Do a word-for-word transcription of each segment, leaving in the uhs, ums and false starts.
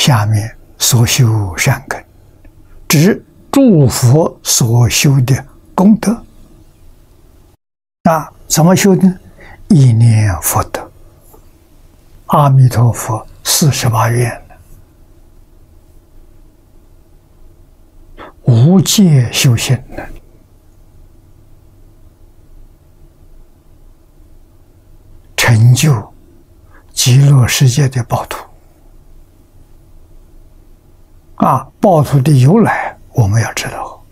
下面所修善根，指诸佛所修的功德。那怎么修呢？一念佛德，阿弥陀佛四十八愿，无界修行呢，成就极乐世界的报土。啊，报土的由来我们要知道，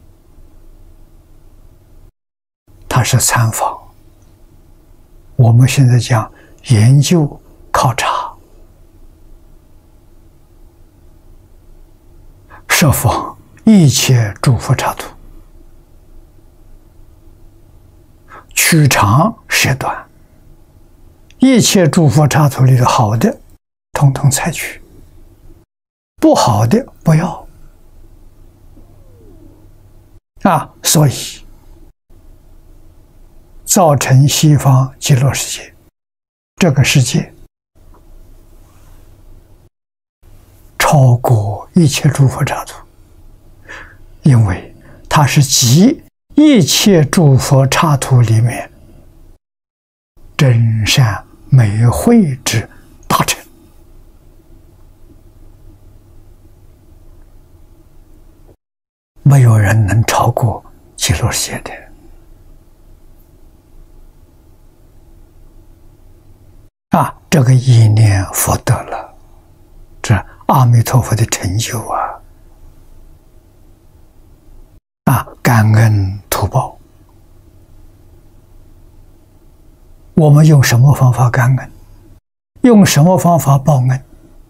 它是参访。我们现在讲研究考察，设访一切诸佛刹土，取长舍短，一切诸佛刹土里的好的，统统采取；不好的不要。啊，所以造成西方极乐世界，这个世界超过一切诸佛刹土，因为它是集一切诸佛刹土里面真善美慧之大成。没有人能超过极乐世界的。啊，这个一念佛得了，这阿弥陀佛的成就啊！啊，感恩图报。我们用什么方法感恩？用什么方法报恩？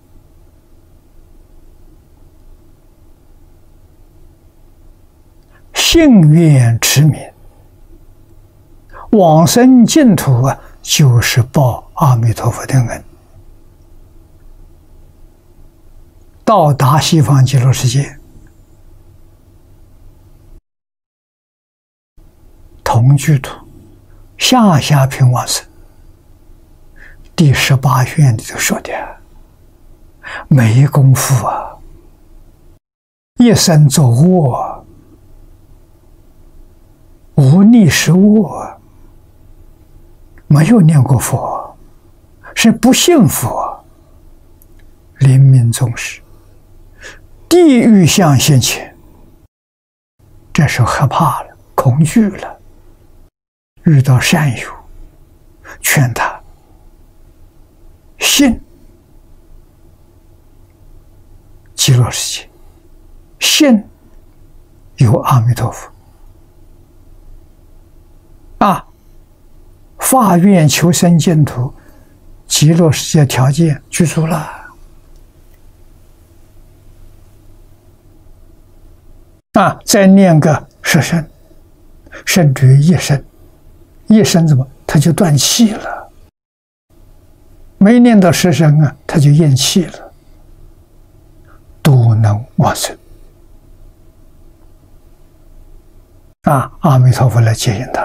信愿持名，往生净土啊，就是报阿弥陀佛的恩。到达西方极乐世界，同居土，下下品往生。第十八愿里头说的，没功夫啊，一生作恶，无逆失恶，没有念过佛，是不信佛，临命终时，地狱相现前，这时候害怕了，恐惧了，遇到善友，劝他信极乐世界，信有阿弥陀佛。啊，发愿求生净土，极乐世界条件具足了。啊，再念个十声，甚至于一声，一声怎么他就断气了？没念到十声啊，他就咽气了，都能往生。啊，阿弥陀佛来接引他。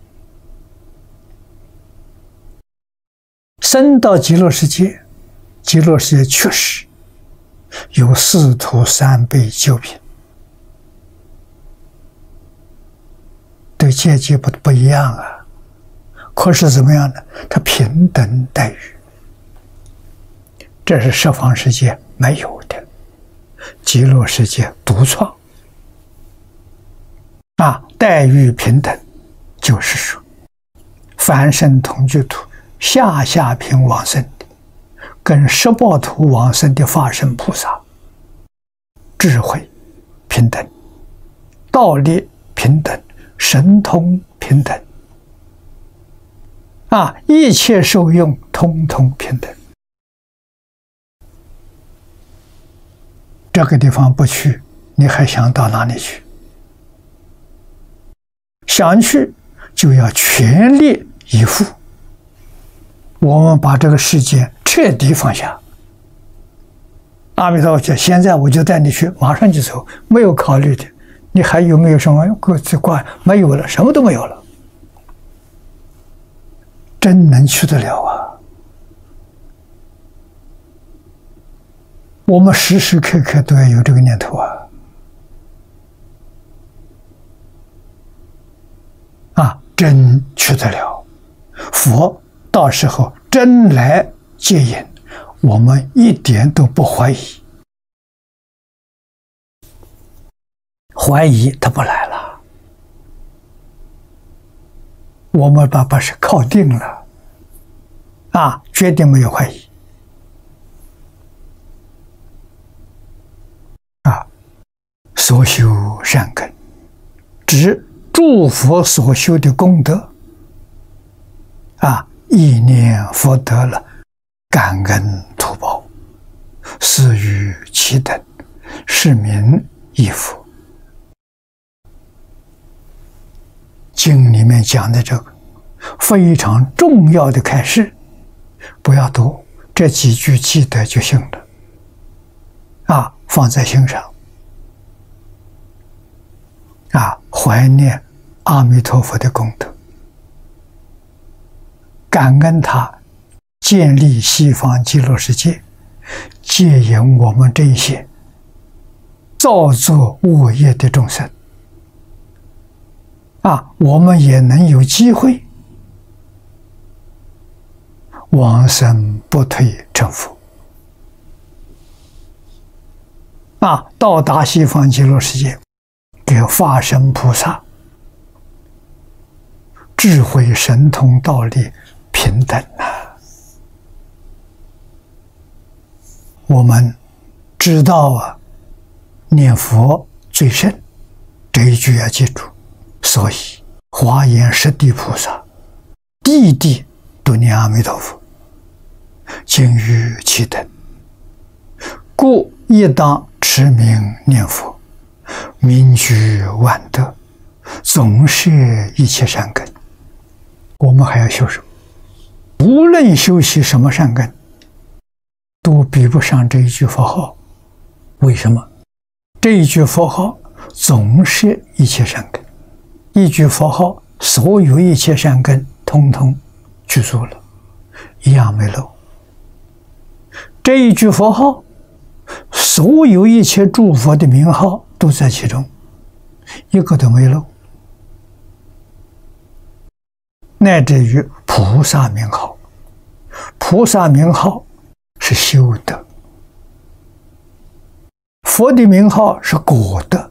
生到极乐世界，极乐世界确实有四土三辈九品，对阶级不不一样啊。可是怎么样呢？它平等待遇，这是十方世界没有的，极乐世界独创。啊，待遇平等，就是说，凡圣同居土。下下品往生的，跟十报土往生的法身菩萨，智慧平等，道力平等，神通平等，啊，一切受用通通平等。这个地方不去，你还想到哪里去？想去就要全力以赴。我们把这个世界彻底放下。阿弥陀佛，现在我就带你去，马上就走，没有考虑的。你还有没有什么过去挂？没有了，什么都没有了。真能去得了啊！ 我们时时刻刻都要有这个念头啊！啊，真去得了，佛到时候真来接引，我们一点都不怀疑。怀疑他不来了，我们把把事靠定了，啊，绝对没有怀疑。啊，所修善根，指诸佛所修的功德，啊，意念福德了，感恩图报，施于其等，是名一福。经里面讲的这个非常重要的开示，不要读，这几句记得就行了，啊，放在心上，啊，怀念阿弥陀佛的功德，感恩他建立西方极乐世界，接引我们这一些造作恶业的众生。啊，我们也能有机会往生不退成佛，啊，到达西方极乐世界，给化身菩萨，智慧神通道力平等啊！我们知道啊，念佛最胜，这一句要记住。所以华严十地菩萨地地都念阿弥陀佛，今于其等，故亦当持名念佛，名居万德，总摄一切善根。我们还要修什么？无论修习什么善根，都比不上这一句佛号。为什么？这一句佛号总摄一切善根。一句佛号，所有一切善根通通具足了，一样没漏。这一句佛号，所有一切诸佛的名号都在其中，一个都没漏，乃至于菩萨名号。菩萨名号是修德，佛的名号是果德。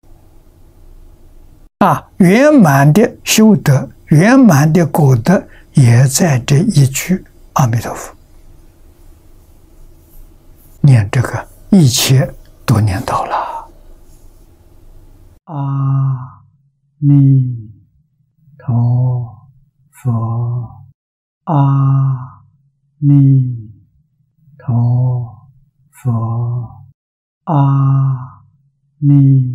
啊，圆满的修德，圆满的果德，也在这一句阿弥陀佛。念这个，一切都念到了。阿弥陀佛，阿弥陀佛，阿弥